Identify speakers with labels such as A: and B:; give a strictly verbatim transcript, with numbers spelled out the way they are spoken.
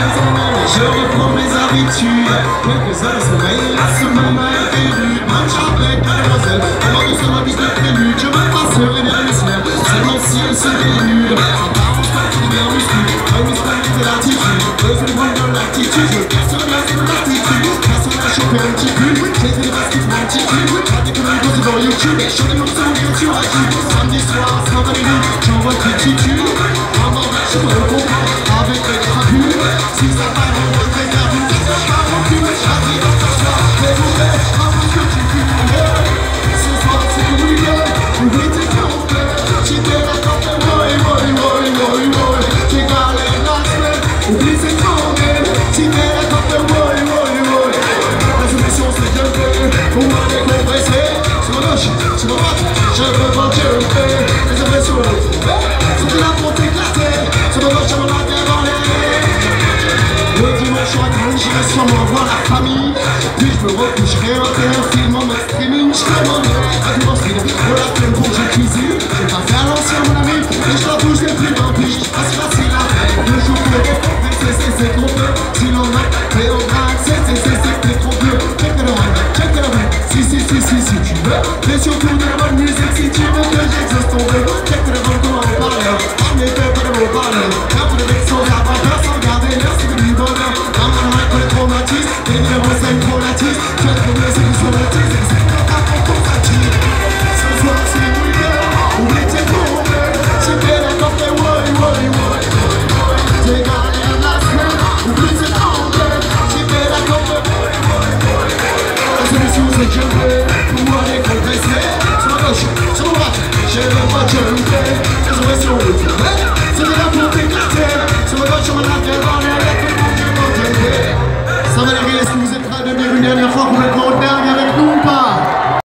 A: Je reprends mes habitudes. Quelques heures de sommeil, la semaine m'a été rude. Marche avec mademoiselle, alors que sur ma piste de prélude. Je me passerai bien les slams, seulement si elle se dénude. Ça t'arrange pas qu'il est bien muscu, un mystère de l'attitude. Besoin de prendre de l'attitude, je casse le glace de l'attitude. Casse la choper un petit cul, j'ai fait des baskets pour un petit cul. Pas des conneries posées dans YouTube, et je des morceaux bien sur iTunes. Samedi soir, Saint-Valéry, j'envoie tes titudes. Pendant que je me comprends avec les crapules. Si ça va, on va te regarder, ça se passe au cul. J'arrive à t'asseoir, mais vous faites avant que tu fumes. Ce soir, c'est pour lui, oublie tes comptes. Si t'es d'accord, t'es moi, et moi, et moi, et moi, et moi. J'ai galé la semaine, oublie tes comptes. Si t'es d'accord, t'es moi, et moi, et moi. La solution, c'est de le pour moi décompresser. Sur le gauche, sur le droite, je veux pas jumper. Les impressions, c'est là pour t'éclater. Sur le gauche, je me la dévoiler. Le dimanche soir, j'irai sûrement voir la famille. Puis je me recoucherai en un film en mode streaming. Je demande à tout style pour la peine pour que je cuisine. Je vais pas faire l'ancien mon ami, et je t'avoue je l'ai plus d'un piche. C'est facile à faire, le jour pour les c'est c'est c'est trop peu. Sinon on a fait au braque, c'est c'est c'est c'est c'est trop peu. Check it out, check it out. Si si si si si tu veux. Mais surtout de la bonne musique si tu veux que j'exauce ton vœu. Check it out, comment on parle. On est fait pour le parler. Car pour le mec sans avoir sans garder l'air, c'est du bonheur. Un mal pour les traumatismes, et numéro cinq volatile. Tu as trouvé c'est du somatisme, et c'est pas ta pour ton fatigue. Ce soir c'est week-end, oublie tes problèmes. Si t'es d'accord, t'es ouais, ouais, ouais. T'es gagné la semaine, oublie tes problèmes. Si t'es d'accord, t'es ouais, ouais, ouais. La solution c'est que je vais pouvoir